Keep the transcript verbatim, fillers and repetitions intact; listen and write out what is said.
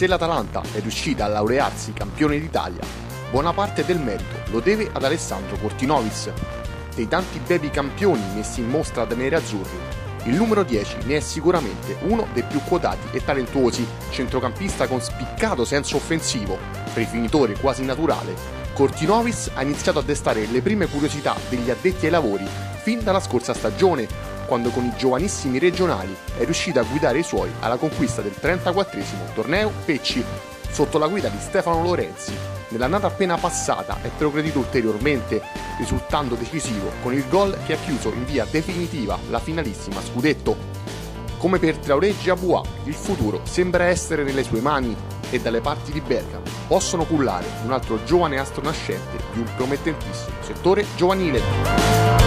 Se l'Atalanta è riuscita a laurearsi campione d'Italia, buona parte del merito lo deve ad Alessandro Kortinovic. Dei tanti baby campioni messi in mostra dai nerazzurri, il numero dieci ne è sicuramente uno dei più quotati e talentuosi, centrocampista con spiccato senso offensivo, prefinitore quasi naturale. Kortinovic ha iniziato a destare le prime curiosità degli addetti ai lavori fin dalla scorsa stagione, quando con i giovanissimi regionali è riuscito a guidare i suoi alla conquista del trentaquattresimo torneo Pecci, sotto la guida di Stefano Lorenzi. Nell'annata appena passata è progredito ulteriormente, risultando decisivo con il gol che ha chiuso in via definitiva la finalissima scudetto. Come per Traoré Giabua, il futuro sembra essere nelle sue mani e dalle parti di Bergamo possono cullare un altro giovane astro nascente di un promettentissimo settore giovanile.